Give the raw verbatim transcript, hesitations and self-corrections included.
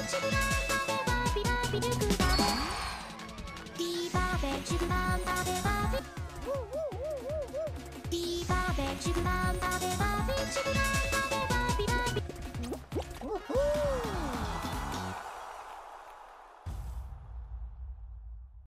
チブランバベバビバビルクバベディーバベチブランバベバビディーバベチブランバベバビチブランバベバ